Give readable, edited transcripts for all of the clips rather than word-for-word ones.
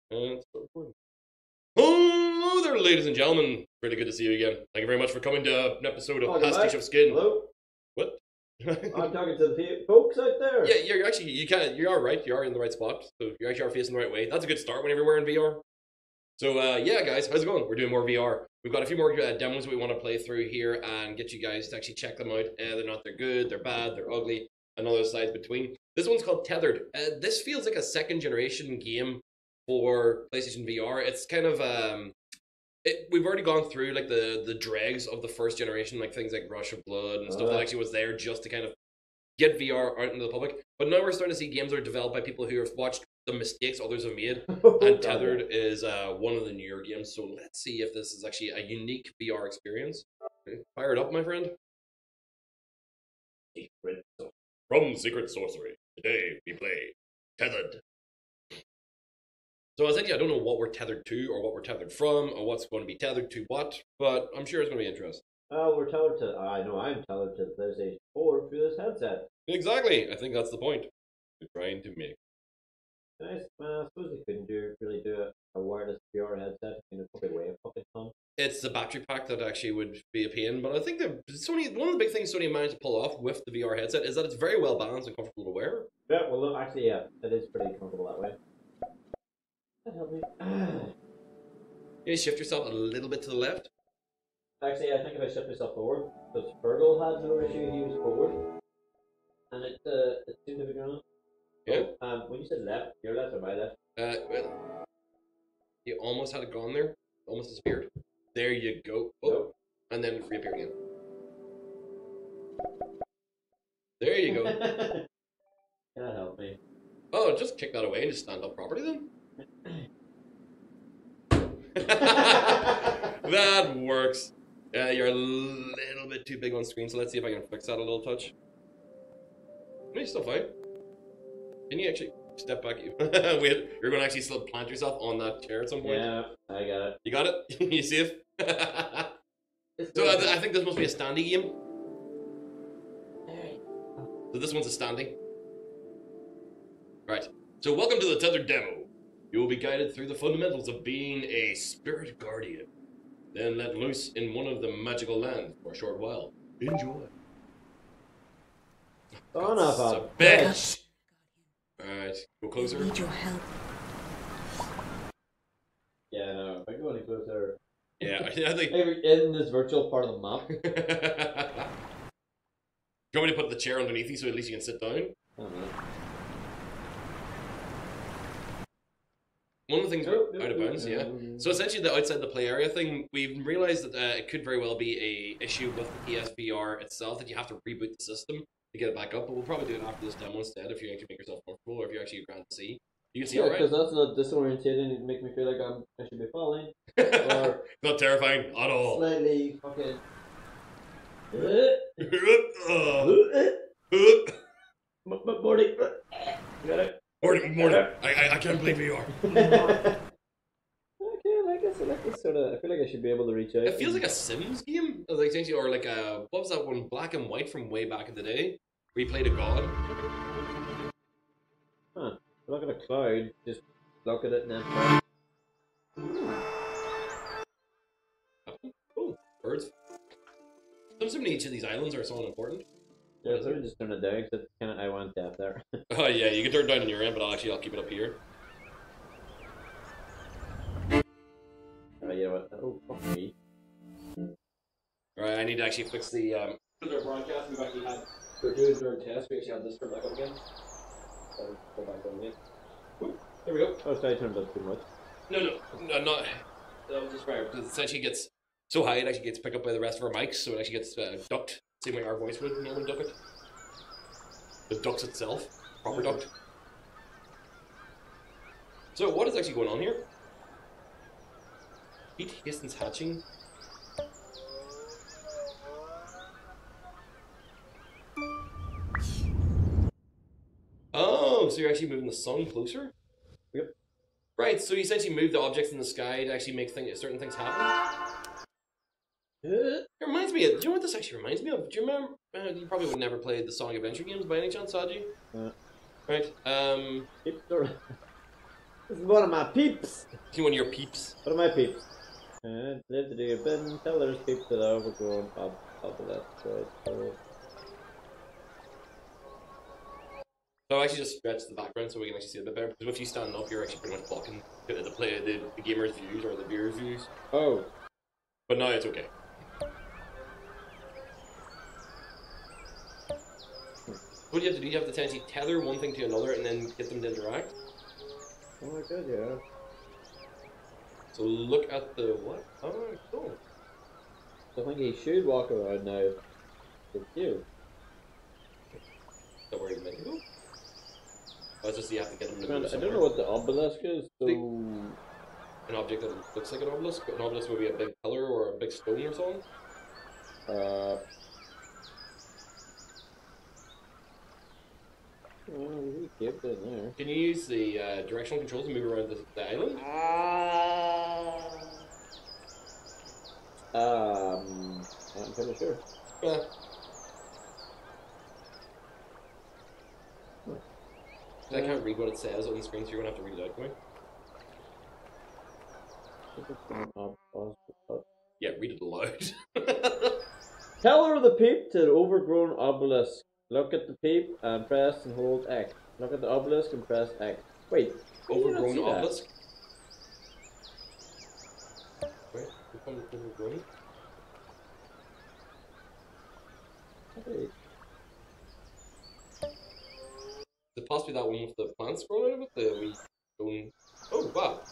And start recording. Hello there, ladies and gentlemen. Really good to see you again. Thank you very much for coming to an episode of PasticheofSkin. Hello? What? I'm talking to the folks out there. Yeah, you're actually, you are right. You are in the right spot. So you actually are facing the right way. That's a good start whenever we're in VR. So, yeah, guys, how's it going? We're doing more VR. We've got a few more demos we want to play through here and get you guys to actually check them out. They're good, they're bad, they're ugly, and all those sides between. This one's called Tethered. This feels like a second generation game for PlayStation VR. It's kind of, we've already gone through like the dregs of the first generation, like things like Rush of Blood and stuff that actually was there just to kind of get VR out into the public. But now we're starting to see games that are developed by people who have watched the mistakes others have made, and Tethered is one of the newer games. So let's see if this is actually a unique VR experience. Okay, fire it up, my friend. From Secret Sorcery, today we play Tethered. So essentially, I don't know what we're tethered to, or what we're tethered from, or what's going to be tethered to what, but I'm sure it's going to be interesting. We're tethered to. I know I'm tethered to the PlayStation 4 through this headset. Exactly. I think that's the point we're trying to make. Nice. I suppose they couldn't really do a wireless VR headset. You know, probably weigh a fucking ton. It's the battery pack that actually would be a pain, but I think that Sony, one of the big things Sony managed to pull off with the VR headset is that it's very well balanced and comfortable to wear. Yeah, well, look, actually, yeah, it is pretty comfortable that way. That helped me. You shift yourself a little bit to the left. Actually, I think if I shift myself forward, because Fergal had no issue, he was forward, and it seemed to be going on. Yeah. Oh, when you said left, your left or my left? Well, you almost had it gone there. Almost disappeared. There you go. Oh, Nope. And then it reappeared again. There you go. That helped me. Oh, just kick that away and just stand up properly then. That works. You're a little bit too big on screen, so let's see if I can fix that a little touch. No, you're still fine. Can you actually step back? Wait, you're going to actually still plant yourself on that chair at some point? Yeah, I got it. You got it? You see it? So I think this must be a standing game. So this one's a standing. Right. So welcome to the Tethered demo. You will be guided through the fundamentals of being a spirit guardian. Then let loose in one of the magical lands for a short while. Enjoy. Son of a bitch! Alright, go closer. I need your help. Yeah, no, if I go any closer. Yeah, I think. In this virtual part of the map. Do you want me to put the chair underneath you so at least you can sit down? I don't know. One of the things out of bounds, yeah. So essentially, the outside the play area thing, we've realized that it could very well be a issue with the PSVR itself, that you have to reboot the system to get it back up. But we'll probably do it after this demo instead, if you actually make yourself comfortable, or if you actually grant to see. You can see, alright? Because that's not disorientating. It make me feel like I should be falling. Or not terrifying at all. Slightly fucking. Morty, got it. Morty, I can't play VR. Okay, I guess sort of. I feel like I should be able to reach out. It feels like a Sims game, like essentially, or like a what was that one, Black and White from way back in the day, where you played a god. Huh? Look at a cloud. Just look at it now. Oh, birds. I'm assuming each of these islands are so important. Yeah, sort of just turn it down because it's kind of I want that there. Oh yeah, you can turn it down on your end, but I'll keep it up here. Alright, you know what? Oh, fuck me. Alright, I need to actually fix the their broadcast. We've actually had we're doing during test. We actually had this turn back up again. So go back on it. There we go. Oh, sorry, I turned it up too much. No, not. That was just right because essentially it gets so high it actually gets picked up by the rest of our mics, so it actually gets ducked. Same way our voice would normally duck it. It ducks itself. Proper ducked. So what is actually going on here? Pete Hastings hatching. Oh, so you're actually moving the sun closer? Yep. Right, so you essentially move the objects in the sky to actually make certain things happen. It reminds me of, do you know what this actually reminds me of? Do you remember, you probably would never play the Sonic Adventure games by any chance, Saji? Yeah. Right, It's sort of. This is one of my peeps. One of your peeps. What are my peeps? Live to do a bid and tell there's peeps that are overgrown obelisk. Right. So I actually just stretch the background so we can actually see it a bit better. Because if you stand up, you're actually pretty much blocking the gamer's views or the viewer's views. Oh. But now it's okay. What do you have to do? You have to essentially tether one thing to another and then get them to interact. Oh my god, yeah. So look at the what? Oh, cool. So I think he should walk around now with you. Is that where he's meant to go? Oh, it's just you have to get him to move I don't know what the obelisk is, so... An object that looks like an obelisk? An obelisk would be a big pillar or a big stone or something? Well, we kept it there. Can you use the directional controls to move around the island? I'm pretty sure. Yeah. I can't read what it says on the screen, so you're gonna have to read it out for me. Yeah, read it aloud. Tell her the peep to the overgrown obelisk. Look at the peep and press and hold X. Look at the obelisk and press X. Wait. Overgrown obelisk? Wait, overgrown? Wait. Is it possibly that one with the plants growing out of it? The wee stone. Oh, wow.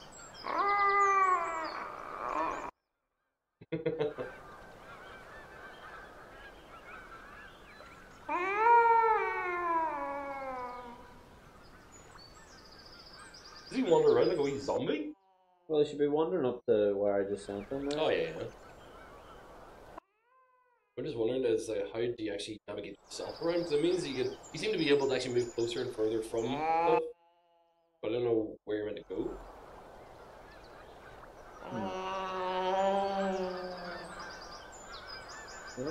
Does he wander around like a wee zombie? Well, he should be wandering up to where I just sent him there. Oh, yeah. I'm just wondering, how do you actually navigate yourself around? Because it means you seem to be able to actually move closer and further from stuff, but I don't know where you're meant to go. Yep.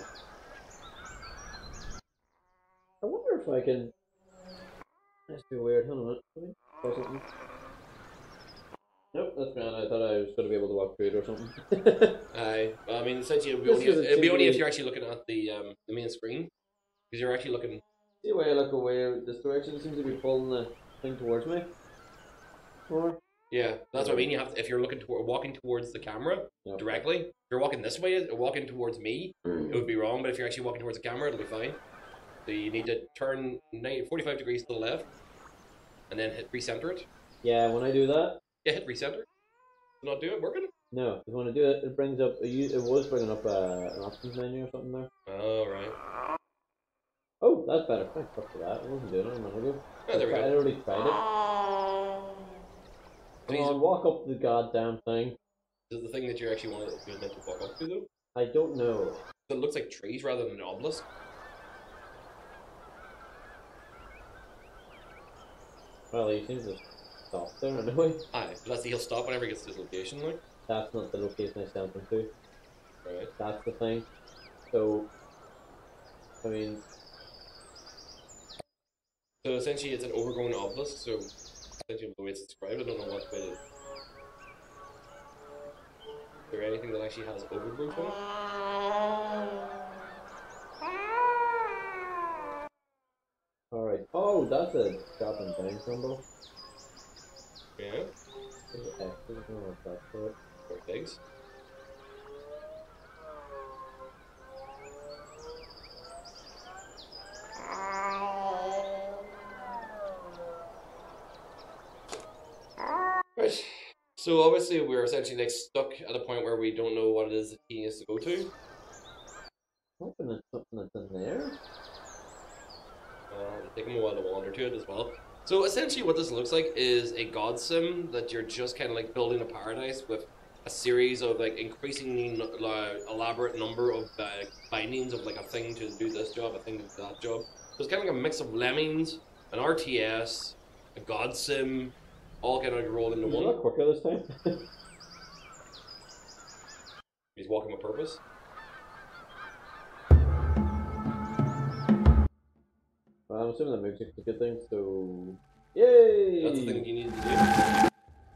I wonder if I can... That's too weird, hold on a minute. Nope, that's grand. I thought I was going to be able to walk through it or something. Well, I mean, essentially, it'll be only if you're actually looking at the main screen, because you're actually looking. See the way I look away this direction, it seems to be pulling the thing towards me. Or? Yeah, that's what I mean. You have to, if you're walking towards the camera directly. If you're walking this way, walking towards me, it would be wrong. But if you're actually walking towards the camera, it'll be fine. So you need to turn 45 degrees to the left, and then hit recenter it. Yeah, when I do that. Yeah, hit recenter. Not do it working? No, because when I do it, it brings up. It was bringing up an options menu or something there. Oh right. Oh, that's better. Thank fuck for that. I wasn't doing it a minute ago. Oh, there we go. I already tried it. Come on, walk up the goddamn thing. Is it the thing that you're actually meant to walk up to though? I don't know. It looks like trees rather than an obelisk. Well, he seems to stop there anyway. Aye, but he'll stop whenever he gets to this location, like. That's not the location I sent him to. Right. That's the thing. So, I mean. So essentially, it's an overgrown obelisk. So essentially, the way it's described, I don't know what way to. Is there anything that actually has overgrowth on it? Alright. Oh, that's a drop and down symbol. Yeah. I don't know what that's for. Or pigs. Right. So obviously we're essentially like stuck at a point where we don't know what it is that he needs to go to. Hoping it's something that's in there. It'll take him a while to wander to it as well. So essentially what this looks like is a god sim that you're just kind of like building a paradise with a series of like increasingly elaborate number of bindings of like a thing to do this job, a thing to do that job. So it's kind of like a mix of Lemmings, an RTS, a god sim, all kind of like rolled into one. A lot quicker this time. He's walking with purpose. Well, I'm assuming that music's a good thing, so... Yay! That's the thing you need to do.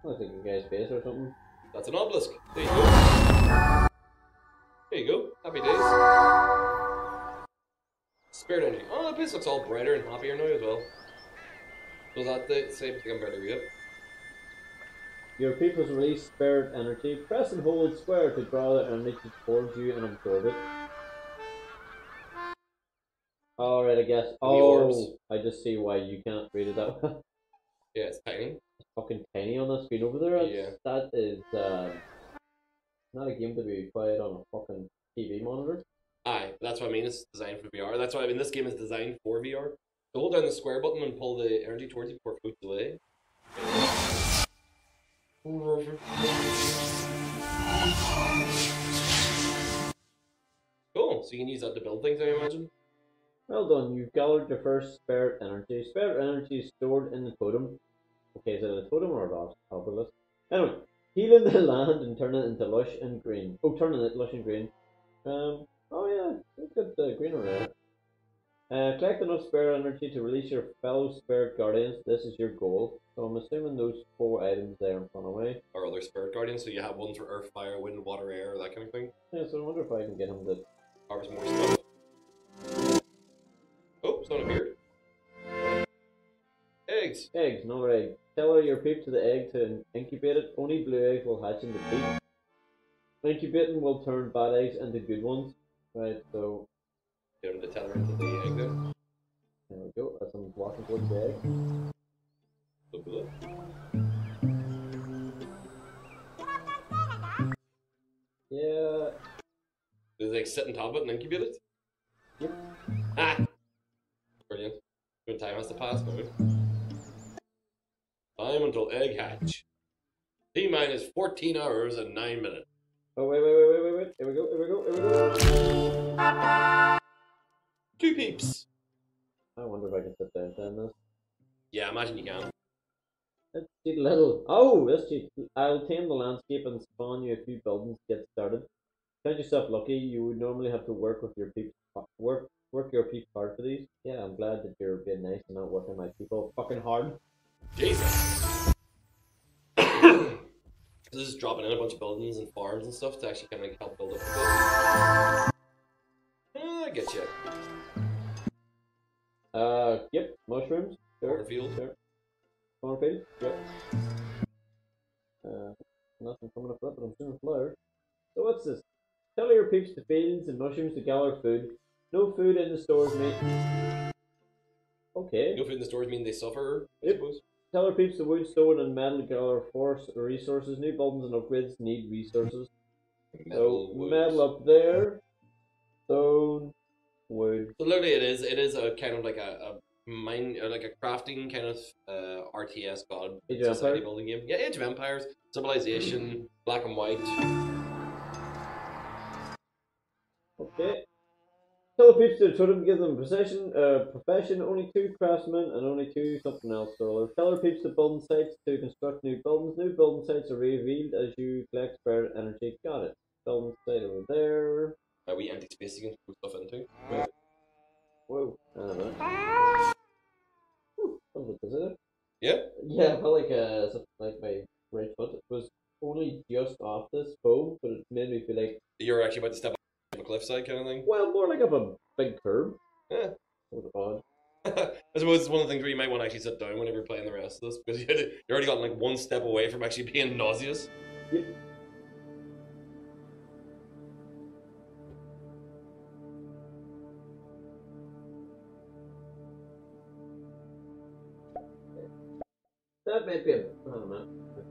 Looks like a guy's face or something. That's an obelisk. There you go. There you go. Happy days. Spirit energy. Oh, the place looks all brighter and happier now as well. So that the same thing I'm better read it. Your peoples release spirit energy. Press and hold square to draw the energy towards you and absorb it. Alright, I guess. Oh, I just see why you can't read it that way. Yeah, it's tiny. It's fucking tiny on the screen over there. Yeah. That is not a game to be played on a fucking TV monitor. Aye, that's what I mean. It's designed for VR. That's why I mean this game is designed for VR. So hold down the square button and pull the energy towards you before it floats away. Cool. So you can use that to build things, I imagine. Well done. You've gathered your first spirit energy. Spirit energy is stored in the totem. Okay, is it a totem or an obelisk? Anyway, healing the land and turning it into lush and green. Oh, turning it lush and green. Oh yeah, it's got green or red. Collect enough spirit energy to release your fellow spirit guardians. This is your goal. So I'm assuming those 4 items there in front of me or other spirit guardians. So you have ones for earth, fire, wind, water, air, that kind of thing. Yeah, so I wonder if I can get him to harvest more stuff. Oh, someone appeared. Eggs. Eggs, another egg. Tell your peep to the egg to incubate it. Only blue eggs will hatch into peep. Incubating will turn bad eggs into good ones. Right, so get him to tether into the egg then. There we go. As I'm walking towards the egg. Yeah. Does it like sit on top of it and incubate it? Yep. Ah! Brilliant. Good time has to pass now. Time until egg hatch. T-minus 14 hours and 9 minutes. Oh, wait. Here we go. 2 peeps. I wonder if I can sit down and this. Yeah, imagine you can. Let's see little. Oh, that's cheap. I'll tame the landscape and spawn you a few buildings to get started. Count yourself lucky. You would normally have to work with your peeps. Work your peeps hard for these. Yeah, I'm glad that you're being nice and not working my people fucking hard. Jesus. This is dropping in a bunch of buildings and farms and stuff to actually kind of like help build up a bit. I get you. Yep, mushrooms. Sure. Cornfield. Sure. Cornfield. Yep. Nothing coming up with it, but I'm seeing a flower. So what's this? Tell your peeps to fields and mushrooms to gather food. No food in the stores, mate. Okay. No food in the stores mean they suffer, I suppose. Tell our peeps the wood, stone, and metal gather force resources. New buildings and upgrades need resources. Metal up there. Stone, wood. So literally, it is a kind of like a mine, or like a crafting kind of RTS god society building game. Yeah, Age of Empires, Civilization, Black and White. Okay. Tell the peeps to the totem, give them profession, only 2 craftsmen and only 2 something else. So tell our peeps to building sites to construct new buildings. New building sites are revealed as you collect spirit energy. Got it. Building site over there. Are we empty space you can put stuff into? Right. Whoa. Is it? Yeah? Yeah, I felt like my right foot was only just off this foam, but it made me feel like you're actually about to step off a cliffside kind of thing? Well, more like of a big curb. Yeah. That was odd. I suppose it's one of the things where you might want to actually sit down whenever you're playing the rest of this, because you're already gotten like 1 step away from actually being nauseous. Yep. That might be a... I don't know.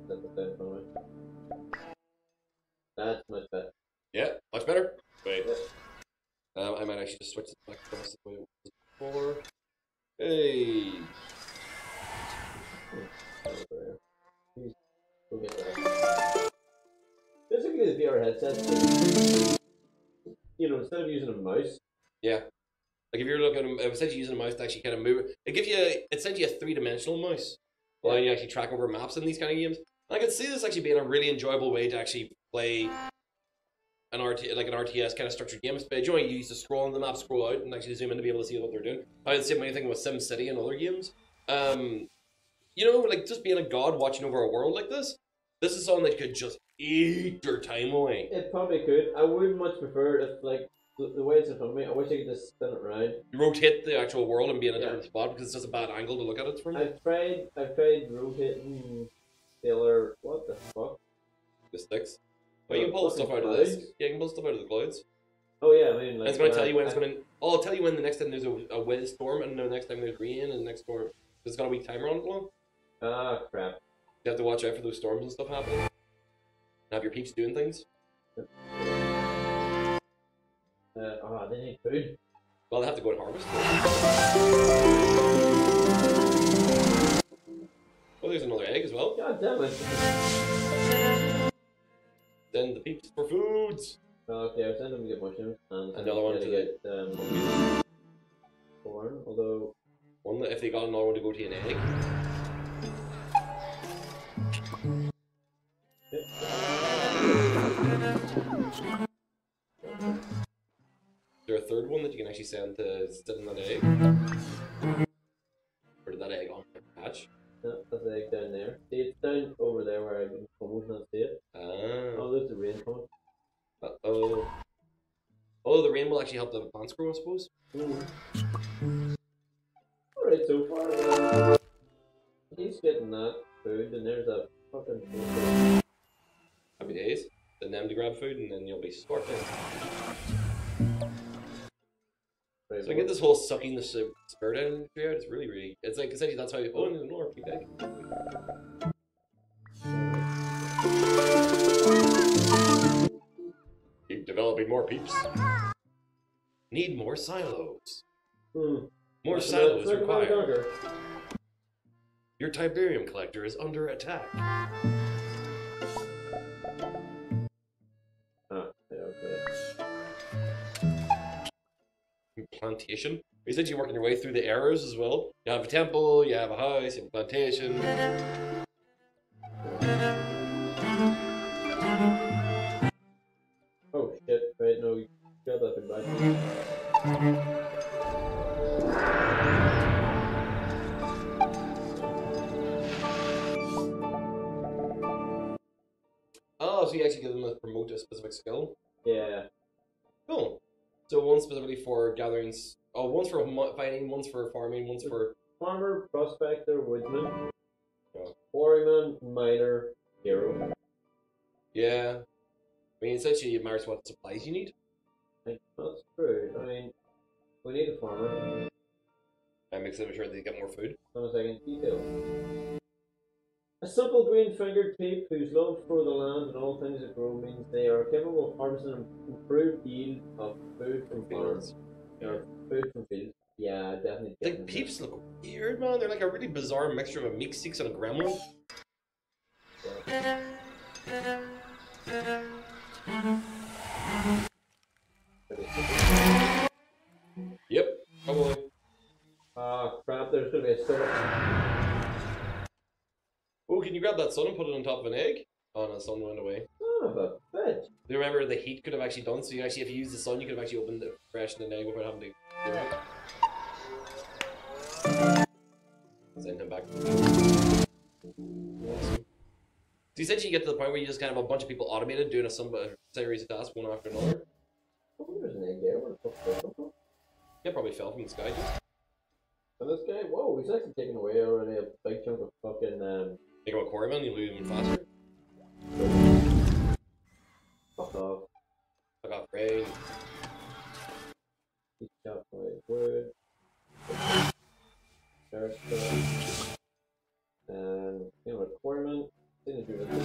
That's much better. Yeah, much better. Wait. Yeah. I might actually just switch this back across the way it was before. Hey! Basically, the VR headset, you know, instead of using a mouse. Yeah. Like if you're looking, essentially using a mouse to actually kind of move it, gives you, it's essentially a 3-dimensional mouse. Allowing you to actually track over maps in these kind of games. And I can see this actually being a really enjoyable way to actually play an RTS kind of structured game. But you know, you used to scroll on the map, scroll out, and actually zoom in to be able to see what they're doing. I had the same thing with SimCity and other games. you know, like just being a god watching over a world like this is something that could just eat your time away. It probably could. I would much prefer if, like, the way it's in front of me, I wish I could just spin it around. You rotate the actual world and be in a different spot because it's just a bad angle to look at it from. I've tried rotating the other, what the fuck? The sticks. Well, you can pull stuff out of this. Yeah, you can pull stuff out of the clouds. Oh yeah, I mean, like, and it's going to tell you when it's going to. Oh, I'll tell you when the next time there's a wind storm, and the next time there's rain, and the next storm. It's got a week timer on it long. Ah, crap. You have to watch out for those storms and stuff happening. And have your peeps doing things. They need food. Well, they have to go and harvest. Oh, there's another egg as well. God damn it. Then the peeps for foods. Okay, I was sending them to get mushrooms. And another one to get corn, although... One, if they got another one to go to an egg. Is there a third one that you can actually send to sit in that egg? Or did that egg on the hatch? No, that's the egg down there. See, it's down over there where I can almost not see it. Oh, there's the rain coming. Uh-oh. Oh, the rain will actually help the plants grow, I suppose. Alright, so far, he's getting that food, and there's a fucking food. Happy days. Then them to grab food, and then you'll be sorted. So I get this whole sucking the spirit out of the out. It's really, it's like essentially that's how you. Oh, there's another kickback. Keep developing more peeps. Need more silos. More silos required. Your Tiberium collector is under attack. Plantation. You said you're working your way through the eras as well. You have a temple, you have a house, you have a plantation. Oh shit, right, no, you got that thing back. Oh, so you actually give them a promote a specific skill? Yeah. Cool. So one specifically for gatherings. Oh, one's for fighting, one's for farming, one's for farmer, prospector, woodsman, quarryman, miner, hero. Yeah. I mean, essentially it matters what supplies you need. That's true. I mean, we need a farmer. That makes sure they get more food. Hold on a second. Details. A simple green-fingered peep whose love for the land and all things that grow means they are capable of harvesting improved yield of food from farms. Or food from fields. Yeah, definitely. The peeps look weird, man. They're like a really bizarre mixture of a meek-seeks and a gremlin. Yeah. Yep, probably. Crap, there's gonna be a storm. Oh, can you grab that sun and put it on top of an egg? Oh no, the sun went away. Son of a bitch. Do you remember the heat could have actually done? So you actually, if you use the sun, you could have actually opened the fresh an egg without having to do it. Send him back. Awesome. So essentially you get to the point where you just kind of have a bunch of people automated doing a series of tasks one after another. Oh, there's an egg there. Where the fuck did that come from? Yeah, probably fell from the sky. And this guy, whoa, he's actually taken away already a big chunk of fucking, Think about quarryman, you lose him faster. Fuck off. Fuck off, rain. He's chopped away wood. There's stuff. And, you know, requirement. Didn't do this.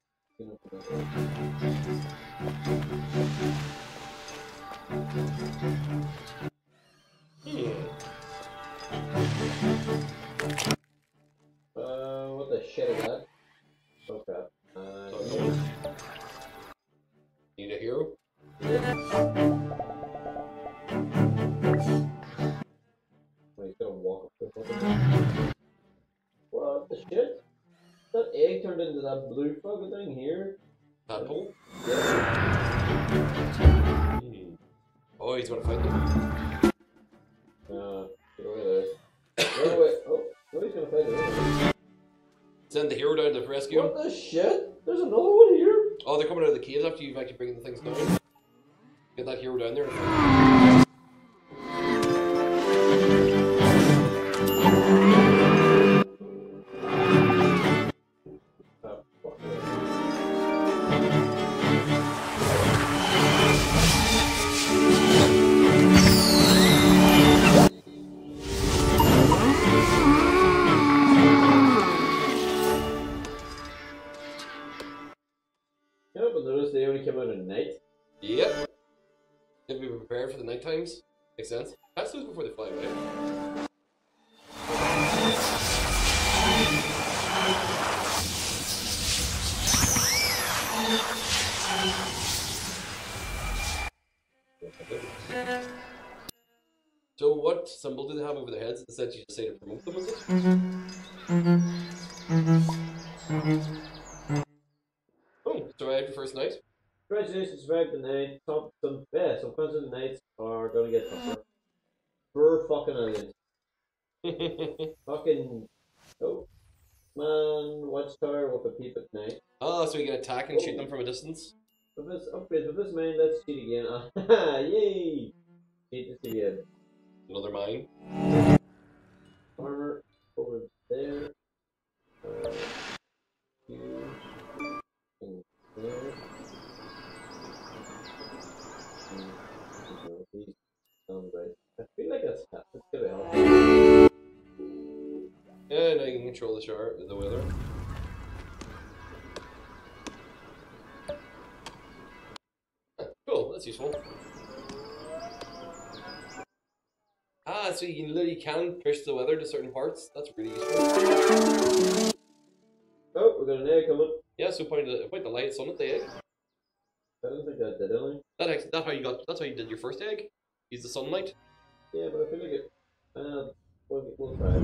What the shit is that? Oh crap. Need a hero? Yeah. Wait, he's gonna walk up the fucking. What the shit? That egg turned into that blue fucking thing here? Tadpole? Yeah. Oh, he's gonna fight them. Get away there. Get away. Oh, he's gonna fight it. Send the hero down to rescue him. What the shit? There's another one here. Oh, they're coming out of the caves after you've actually bringing the things down. Get that hero down there. Yeah, but notice they only came out at night. Yep. If we prepare for the night times, makes sense. Catch those before they fly away. So what symbol do they have over their heads? Is that you just say to promote them, is it? Oh, survived your first night? Congratulations, survived the night. Some consequences nights are gonna get tougher. For fucking aliens. Fucking man, watchtower with a peep at night. Oh, so you can attack and shoot them from a distance? With this upgrade, with this mine, let's cheat again. Yay! Cheat this again. Another mine. Armor over there. Here. And there. These sound right. I feel like that's gonna help. Yeah, now you can control the weather. Cool, that's useful. Ah, so you literally can push the weather to certain parts. That's really useful. Oh, we got an egg coming. Yeah, so point the light sun at the egg. I don't think I did anything. That's how you did your first egg. Use the sunlight. Yeah, but I feel like it. We'll try it.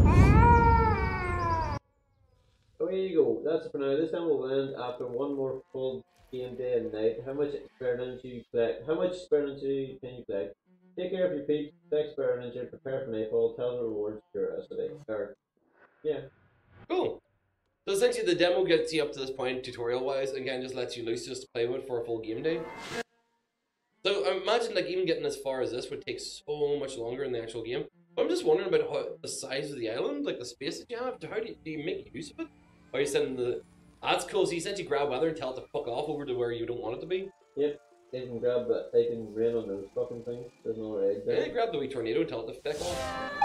Oh, here you go. That's it for now. This time we'll end after one more full game day and night. How much spare energy you collect? How much spare energy can you collect? Take care of your peeps, collect spare energy, prepare for nightfall, tell the rewards curiosity. Yeah. Cool. So essentially the demo gets you up to this point tutorial wise and again just lets you loose just to play with for a full game day. So I imagine like even getting as far as this would take so much longer in the actual game. But I'm just wondering about the size of the island, like the space that you have. How do you make use of it? Are you sending the... That's cool, so you essentially grab weather and tell it to fuck off over to where you don't want it to be? Yep. They can grab that. They can rain on those fucking things. There's no egg there. Yeah, grab the wee tornado and tell it to fuck off.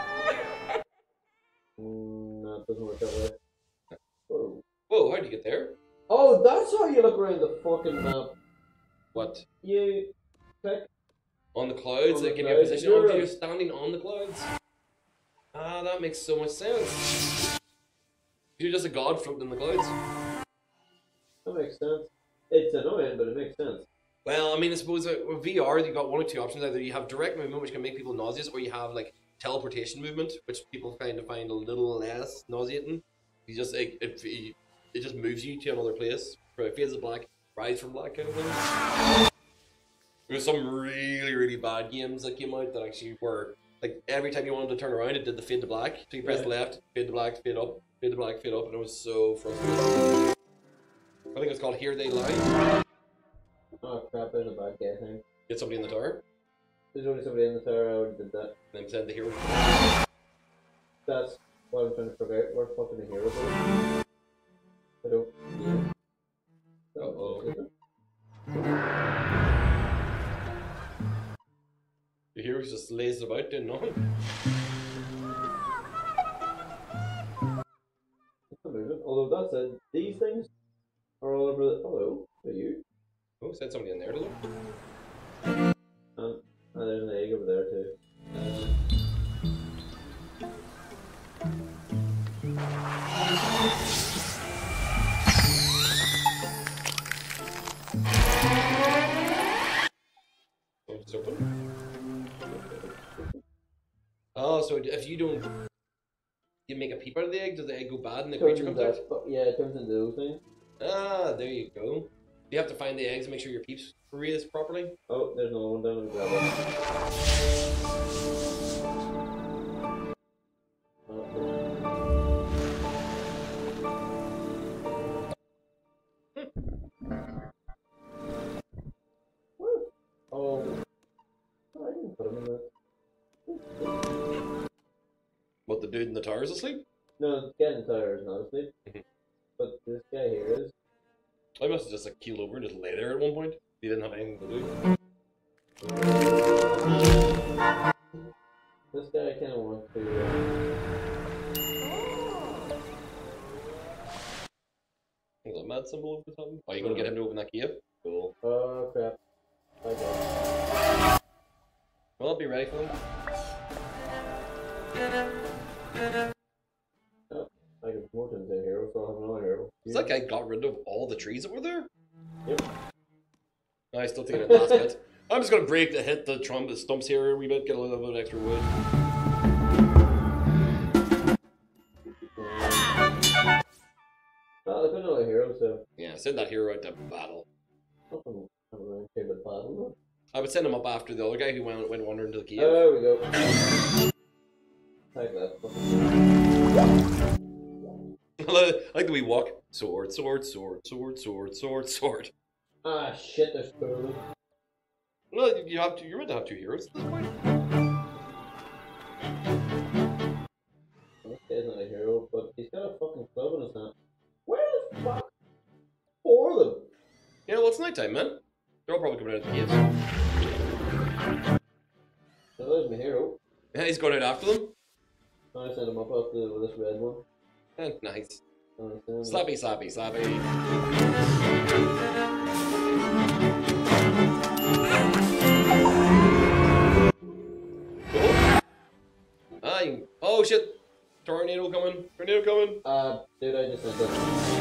No, it doesn't work that way. Whoa. Whoa, how'd you get there? Oh, that's how you look around the fucking map. What? You click On the clouds, on they the give you a clouds. position. Oh, you're standing on the clouds. Ah, that makes so much sense. You're just a god floating in the clouds. That makes sense. It's annoying, but it makes sense. Well, I mean, I suppose with VR, you've got one or two options. Either you have direct movement, which can make people nauseous, or you have like teleportation movement, which people kind of find a little less nauseating. You just like it just moves you to another place. Fades to black, rise from black kind of thing. There was some really bad games that came out that actually were like every time you wanted to turn around, it did the fade to black. So you press left, fade to black, fade up, fade to black, fade up, and it was so frustrating. I think it's called Here They Lie. Oh crap, there's a bad guy thing. Get somebody in the tower. There's only somebody in the tower, I already did that. And then send the hero. That's what I'm trying to figure out. Where fucking the hero is. I don't. Uh-oh. The hero just lays about doing nothing. It's not moving. Although that said, these things are all over the. Hello, are you? Oh, send somebody in there to look. And there's an egg over there too. Oh, it's open. Oh, so if you don't, you make a peep out of the egg, does the egg go bad and the creature comes out? Yeah, it turns into those things. Ah, there you go. You have to find the eggs and make sure your peeps raised properly. Oh, there's another one down and grab it. dude in the tower is asleep? No, getting tired is not asleep. But this guy here is. I must have just like keeled over and just lay there at one point. He didn't have anything to do. This guy kind of wants to. There's a mad symbol over the top. Oh, you gonna get him to open that key up? Cool. Oh crap. Okay. Well, I'll be ready for him. Oh, I can promote him to hero, so I'll have another hero. So that guy got rid of all the trees that were there? Yep. No, I still taking it last bit. I'm just gonna hit the stumps here a wee bit, get a little bit of extra wood. Oh, there's another hero, so. Yeah, send that hero out to battle. I'm really okay with battle. I would send him up after the other guy who went wandering into the cave. There we go. Take that. I like the wee walk. Sword, sword, sword, sword, sword, sword, sword. Ah, shit, there's two of them. Well, you're meant to have two heroes at this point. This guy's not a hero, but he's got a fucking club in his hand. Where the fuck? Four of them. Yeah, well, it's nighttime, man. They're all probably coming out of the caves. So there's my hero. Yeah, he's going out after them. I sent him up after this red one. Nice. Slappy. Slappy, slappy, slappy. Oh shit! Tornado coming! Tornado coming! Dude, I just sent it.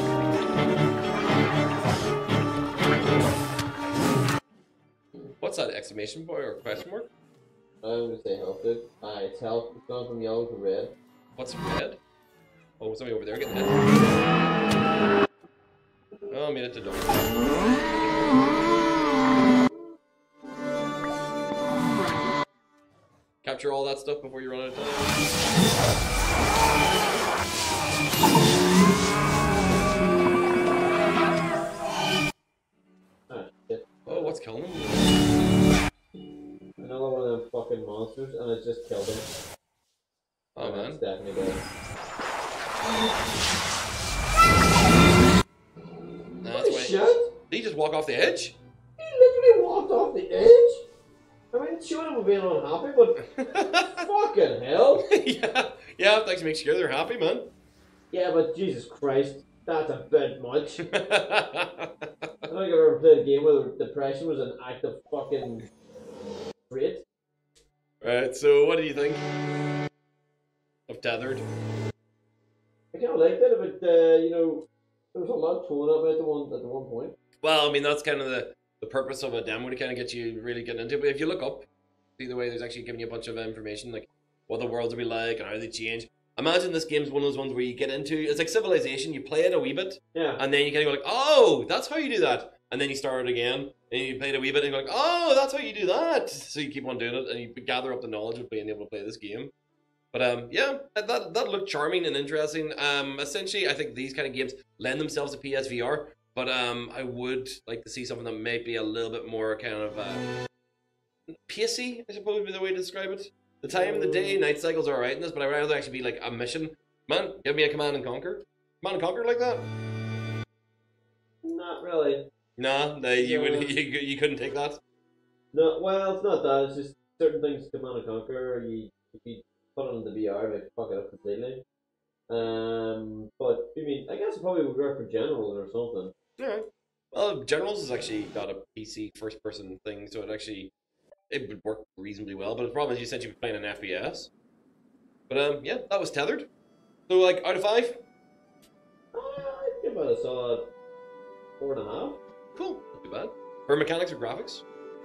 What's that exclamation point or question mark? I'm gonna say health, dude. It's health. It's gone from yellow to red. What's red? Oh, somebody over there getting hit. Oh, I made it to door. Capture all that stuff before you run out of time. Ah, shit. Oh, what's killing him? Another one of them fucking monsters, and it just killed him. Oh, man. It's definitely good. That's why. Shit! Did he just walk off the edge? He literally walked off the edge? I mean, sure him being unhappy, but fucking hell! Yeah, you have to actually make sure they're happy, man. Yeah, but Jesus Christ, that's a bit much. I don't think I've ever played a game where depression was an active fucking trait. Right, so what do you think of Tethered? I kind of liked it, but you know, there was a lot thrown up at the one point. Well, I mean, that's kind of the purpose of a demo, to kind of get you really getting into it. But if you look up, see the way there's actually giving you a bunch of information, like what the worlds will be like and how they change. Imagine this game's one of those ones where you get into, it's like Civilization, you play it a wee bit, yeah, and then you kind of go like, oh, that's how you do that. And then you start it again, and you play it a wee bit, and you go like, oh, that's how you do that. So you keep on doing it, and you gather up the knowledge of being able to play this game. But yeah, that looked charming and interesting. Essentially, I think these kind of games lend themselves to PSVR, but I would like to see something that might be a little bit more kind of pacey, I suppose would be the way to describe it. The time of the day, night cycles are alright in this, but I'd rather actually be like a mission. Man, give me a Command and Conquer. Command and Conquer like that? not really. Nah, you couldn't take that. No, well, it's not that. It's just certain things Command and Conquer. If you put it on the VR, like fuck it up completely. But I mean, I guess it probably would work for Generals or something. Alright. Well, Generals has actually got a PC first-person thing, so it would work reasonably well. But the problem is, you said you'd be playing an FPS. But yeah, that was Tethered. So like, out of 5? I'd give it a solid 4.5. Cool, not too bad. For mechanics or graphics?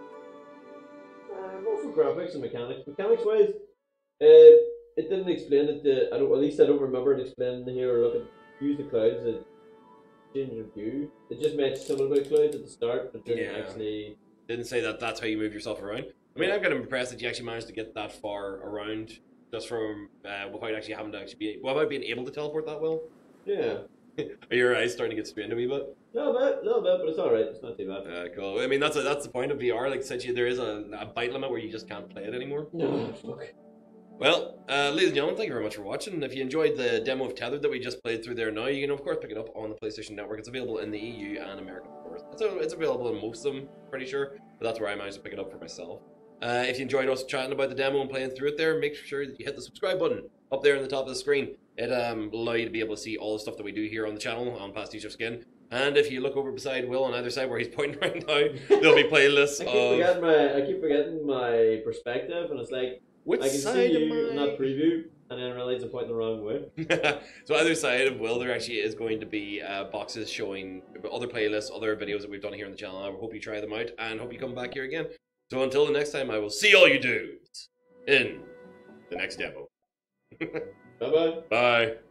More for graphics and mechanics. Mechanics wise, it didn't explain it. At least I don't remember it explaining here. Look at use the clouds to change your view. It just made something about clouds at the start, but didn't actually. Didn't say that that's how you move yourself around. I mean, I'm kind of impressed that you actually managed to get that far around just from without actually having to without being able to teleport that well. Yeah. Are your eyes starting to get strained a wee bit? A little bit, but it's alright. It's not too bad. Cool. I mean, that's the point of VR. Like, essentially, there is a bite limit where you just can't play it anymore. No, fuck. Well, ladies and gentlemen, thank you very much for watching. If you enjoyed the demo of Tethered that we just played through there now, you can of course pick it up on the PlayStation Network. It's available in the EU and American stores. It's available in most of them, pretty sure, but that's where I managed to pick it up for myself. If you enjoyed us chatting about the demo and playing through it there, make sure that you hit the subscribe button up there in the top of the screen. It will allow you to be able to see all the stuff that we do here on the channel on PasticheofSkin. And if you look over beside Will on either side where he's pointing right now, there'll be playlists I keep forgetting my perspective, and it's like, which I can side see you am in that preview, and then realize I'm pointing the wrong way. So either side of Will, there actually is going to be boxes showing other playlists, other videos that we've done here on the channel. I hope you try them out, and hope you come back here again. So until the next time, I will see all you dudes in the next demo. Bye-bye. Bye.